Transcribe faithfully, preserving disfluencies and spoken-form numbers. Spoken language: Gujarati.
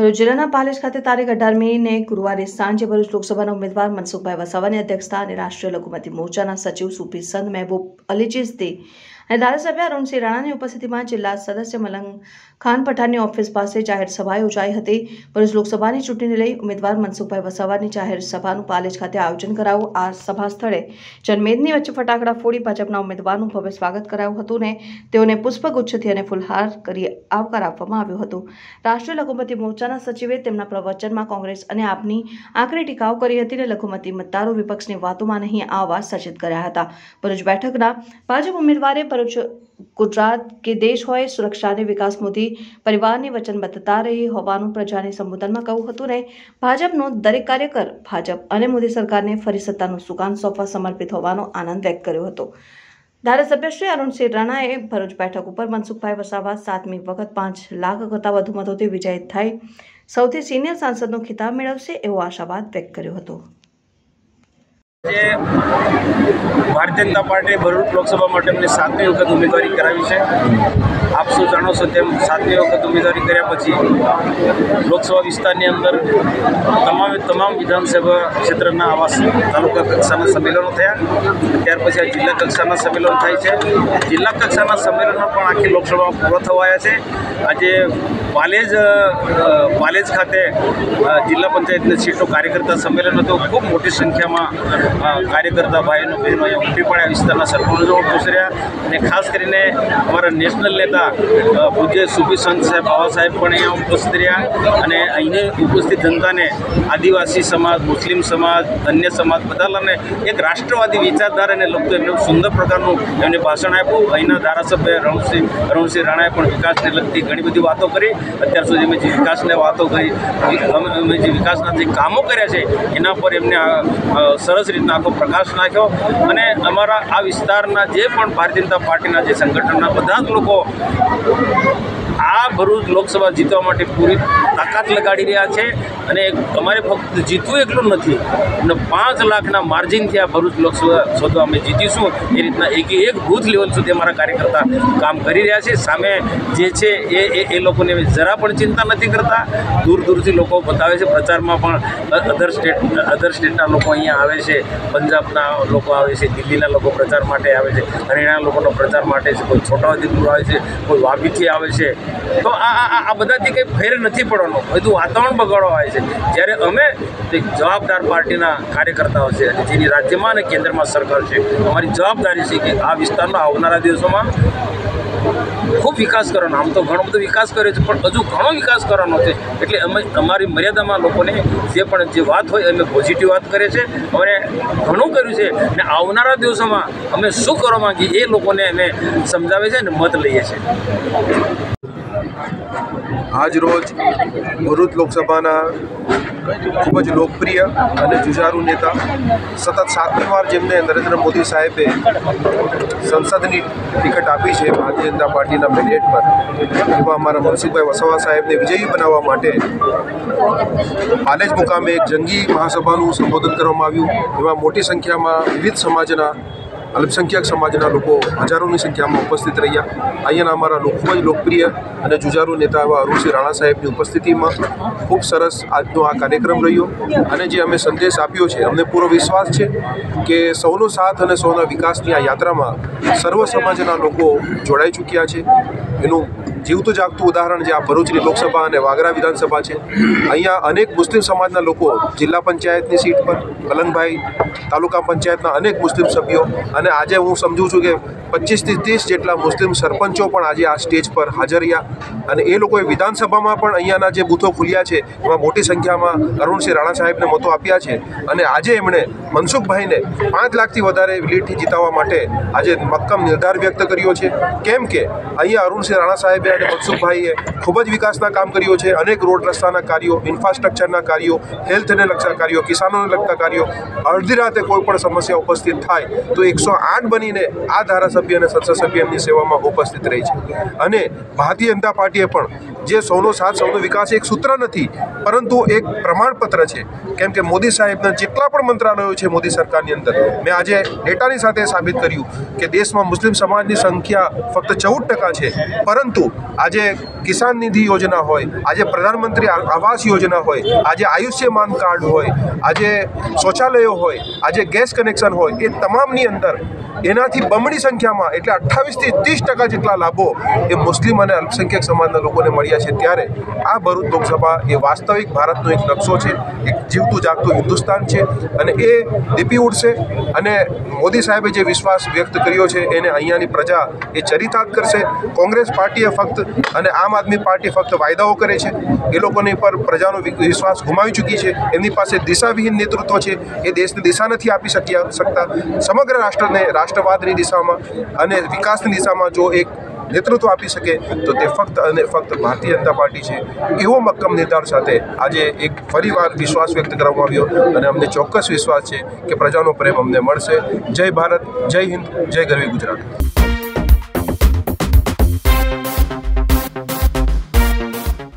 ભરૂચ જિલ્લાના પાલેજ ખાતે તારીખ અઢારમી ને ગુરુવારે સાંજે ભરૂચ લોકસભાના ઉમેદવાર મનસુખભાઈ વસાવાની અધ્યક્ષતા અને રાષ્ટ્રીય લઘુમતી મોરચાના સચિવ સુફી સંત મહેબૂબ અલી ચિશ્તી અને ધારાસભ્ય અરુણસિંહ રાણાની ઉપસ્થિતિમાં જિલ્લા સદસ્ય મલંગ ખાન પઠાણની ઓફિસ પાસે જાહેર સભા યોજાઈ હતી। ભરૂચ લોકસભાની ચૂંટણીને લઈ ઉમેદવાર મનસુખભાઈ વસાવાની જાહેર સભાનું પાલેજ ખાતે આયોજન કરાયું। આ સભા સ્થળે જનમેદની વચ્ચે ફટાકડા ફોડી ભાજપના ઉમેદવારનું ભવ્ય સ્વાગત કરાયું હતું ને તેઓને પુષ્પગુચ્છથી અને ફૂલહાર કરી આવકાર આપવામાં આવ્યો હતો। રાષ્ટ્રીય લઘુમતી મોરચાના સચિવે તેમના પ્રવચનમાં કોંગ્રેસ અને આપની આકરી ટીકાઓ કરી હતી અને લઘુમતી મતદારો વિપક્ષની વાતોમાં નહીં આવવા સચેત કર્યા હતા। ભરૂચ બેઠકના ભાજપ ઉમેદવારે ભરૂચ ગુજરાત કે દેશ હોય સુરક્ષા અને વિકાસ મોદી પરિવારની વચનબદ્ધતા રહી હોવાનું પ્રજાને સંબોધનમાં કહ્યું હતું ને ભાજપનો દરેક કાર્યકર ભાજપ અને મોદી સરકારને ફરી સત્તાનું સુકાન સોંપવા સમર્પિત હોવાનો આનંદ વ્યક્ત કર્યો હતો। ધારાસભ્ય શ્રી અરુણસિંહ રાણાએ ભરૂચ બેઠક ઉપર મનસુખભાઈ વસાવા સાતમી વખત પાંચ લાખ કરતાં વધુ મતોથી વિજય થઈ સૌથી સિનિયર સાંસદનો ખિતાબ મેળવશે એવો આશાવાદ વ્યક્ત કર્યો હતો। भारतीय जनता पार्टी भरूच लोकसभा माटे अमने सातमी वखत उम्मीदवारी करावी छे। आप सौ जाणो छो तेम सातमी वखत उम्मीदवारी कर्या पछी लोकसभा विस्तारनी अंदर तमामे तमाम विधानसभा क्षेत्रना आवा तालुका कक्षाना संमेलनो थया। त्यार पछी आ जिल्ला कक्षाना संमेलन थाय छे। जिल्ला कक्षाना संमेलनो पण आखी लोकसभा पूरा थवाया छे। आजे पालेज पालेज खाते जिल्ला पंचायतनी सीटो कार्यकर्ता संमेलन हतुं। खूब मोटी संख्यामां कार्यकर्ता भाईओ बहनों उमटी पड्या। विस्तारना सरपंचो उपस्थित रह्या। खास करीने अमारा नेशनल नेता पूज्य सुफी संत साहेब बाबा साहेब पण अहींया उपस्थित रह्या अने अहींने उपस्थित जनताने आदिवासी समाज मुस्लिम समाज अन्य समाज बधाने एक राष्ट्रवादी विचारधाराने लगતું एमने सुंदर प्रकारનું एमने भाषण आप्યું। અહીંના ધારાસભ્ય અરુણસિંહ અરુણસિંહ રાણાએ પણ વિકાસને લગતી ઘણી બધી વાતો કરી। અત્યાર સુધી અમે જે વિકાસની વાતો કરી અમે જે વિકાસના જે કામો કર્યા છે એના પર એમને સરસ રીતના આખો પ્રકાશ નાખ્યો અને અમારા આ વિસ્તારના જે પણ ભારતીય જનતા પાર્ટીના જે સંગઠનના બધા જ લોકો આ ભરૂચ લોકસભા જીતવા માટે પૂરી તાકાત લગાડી રહ્યા છે અને અમારે ફક્ત જીતવું એટલું નથી અને પાંચ લાખના માર્જિનથી આ ભરૂચ લોકસભા સોદો અમે જીતીશું એ રીતના એક એક બૂથ લેવલ સુધી અમારા કાર્યકર્તા કામ કરી રહ્યા છે। સામે જે છે એ એ લોકોને જરા પણ ચિંતા નથી કરતા। દૂર દૂરથી લોકો બતાવે છે પ્રચારમાં પણ અધર સ્ટેટ અધર સ્ટેટના લોકો અહીંયા આવે છે, પંજાબના લોકો આવે છે, દિલ્હીના લોકો પ્રચાર માટે આવે છે, હરિયાણા લોકોનો પ્રચાર માટે છે, કોઈ છોટાઉદેપુર આવે છે, કોઈ વાપીથી આવે છે। તો આ આ બધાથી કંઈ ફેર નથી પડવાનો, બધું વાતાવરણ બગાડવા આવે છે। જ્યારે અમે એક જવાબદાર પાર્ટીના કાર્યકર્તાઓ છે અને જેની રાજ્યમાં અને કેન્દ્રમાં સરકાર છે, અમારી જવાબદારી છે કે આ વિસ્તારના આવનારા દિવસોમાં खूब विकास करवानो। आम तो घणो बधो विकास कर्यो छे पण हजू घणो विकास करवानो छे एटले अमे अमारी मर्यादामां लोकोने जे पण जे वात होय अमे पॉजिटिव वात करे छे। अमे घणुं कर्युं छे ने आवनारा दिवसोमां अमे शुं करवा मांगीए ए लोकोने अमे समजावे छे ने मत लईए छे। आज रोज भरूच लोकसभाना खूब ज लोकप्रिय અને જુજારુ નેતા સતત સાતમી વાર જેમને નરેન્દ્ર મોદી સાહેબે સંસદની ટિકિટ આપી છે ભારતીય જનતા પાર્ટીના મેન્ડેટ પર, એવા અમારા મનસુખભાઈ વસાવા સાહેબને વિજયી બનાવવા માટે પાલેજ મુકામે એક જંગી મહાસભાનું સંબોધન કરવામાં આવ્યું। એમાં મોટી સંખ્યામાં વિવિધ સમાજના અલ્પસંખ્યક સમાજના લોકો હજારોની સંખ્યામાં ઉપસ્થિત રહ્યા। અહીંયાના અમારા ખૂબ જ લોકપ્રિય અને જુજારુ નેતા એવા અરુણસિંહ રાણા સાહેબની ઉપસ્થિતિમાં ખૂબ સરસ આજનો આ કાર્યક્રમ રહ્યો અને જે અમે સંદેશ આપ્યો છે અમને પૂરો વિશ્વાસ છે કે સૌનો સાથ અને સૌના વિકાસની આ યાત્રામાં સર્વ સમાજના લોકો જોડાઈ ચૂક્યા છે। એનું જીવતું જાગતું ઉદાહરણ જે આ ભરૂચની લોકસભા અને વાગરા વિધાનસભા છે। અહીંયા અનેક મુસ્લિમ સમાજના લોકો જિલ્લા પંચાયતની સીટ પર કલંગભાઈ તાલુકા પંચાયતના અનેક મુસ્લિમ સભ્યો અને આજે હું સમજું છું કે પચીસથી ત્રીસ જેટલા મુસ્લિમ સરપંચો પણ આજે આ સ્ટેજ પર હાજર રહ્યા અને એ લોકોએ વિધાનસભામાં પણ અહીંયાના જે બૂથો ખુલ્યા છે એમાં મોટી સંખ્યામાં અરુણસિંહ રાણા સાહેબને મતો આપ્યા છે અને આજે એમણે મનસુખભાઈને પાંચ લાખથી વધારે લીડથી જીતાવવા માટે આજે મક્કમ નિર્ધાર વ્યક્ત કર્યો છે। કેમ કે અહીંયા અરુણસિંહ રાણા સાહેબે અને મનસુખભાઈએ ખૂબ જ વિકાસના કામ કર્યો છે। અનેક રોડ રસ્તાના કાર્યો, ઇન્ફ્રાસ્ટ્રક્ચરના કાર્યો, હેલ્થને લગતા કાર્યો, કિસાનોને લગતા કાર્યો, અડધી રાતે કોઈ પણ સમસ્યા ઉપસ્થિત થાય તો એકસો આઠ બનીને આ ધારાસભ્ય અને સંસદ સભ્ય એમની સેવામાં ઉપસ્થિત રહી છે। અને ભારતીય જનતા પાર્ટીએ પણ જે સૌનો સાથ સૌનો વિકાસ એક સૂત્ર નથી પરંતુ એક પ્રમાણપત્ર છે। કેમ કે મોદી સાહેબના જેટલા પણ મંત્રાલયો છે મોદી સરકારની અંદર મેં આજે ડેટાની સાથે સાબિત કર્યું કે દેશમાં મુસ્લિમ સમાજની સંખ્યા ફક્ત ચૌદ ટકા છે પરંતુ આજે કિસાન નિધિ યોજના હોય, આજે પ્રધાનમંત્રી આવાસ યોજના હોય, આજે આયુષ્યમાન કાર્ડ હોય, આજે શૌચાલયો હોય, આજે ગેસ કનેક્શન હોય, એ તમામની અંદર એનાથી બમણી સંખ્યામાં એટલે અઠ્ઠાવીસથી ત્રીસ ટકા જેટલા લાભો એ મુસ્લિમ અને અલ્પસંખ્યક સમાજના લોકોને મળ્યા છે. ત્યારે આ ભરૂચ લોકસભા એ વાસ્તવિક ભારતનો એક નકશો છે, એક જીવતું જાગતું હિન્દુસ્તાન છે અને એ દીપી ઉઠશે. અને મોદી સાહેબે જે વિશ્વાસ વ્યક્ત કર્યો છે એને અહીંયાની પ્રજા એ ચરિતાર્થ કરશે. કોંગ્રેસ પાર્ટીએ ફક્ત અને આમ આદમી પાર્ટી ફક્ત વાયદાઓ કરે છે, એ લોકોની પર પ્રજાનો વિશ્વાસ ગુમાવી ચૂકી છે. એમની પાસે દિશાવિહીન નેતૃત્વ છે, એ દેશને દિશા નથી આપી શક્યા શકતા. સમગ્ર રાષ્ટ્રને રાષ્ટ્રવાદની દિશામાં અને વિકાસની દિશામાં જો એક નેતૃત્વ આપી શકે તો તે ફક્ત અને ફક્ત ભારતીય જનતા પાર્ટી છે. એવો મક્કમ નિર્ધાર સાથે આજે એક ફરીવાર વિશ્વાસ વ્યક્ત કરવામાં આવ્યો અને અમને ચોક્કસ વિશ્વાસ છે કે પ્રજાનો પ્રેમ અમને મળશે. જય ભારત, જય હિન્દ, જય ગરવી ગુજરાત.